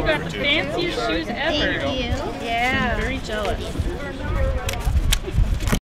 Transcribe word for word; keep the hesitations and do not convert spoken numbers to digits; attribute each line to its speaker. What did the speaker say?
Speaker 1: got the fanciest shoes ever.
Speaker 2: Thank you.
Speaker 1: Yeah. I'm very jealous.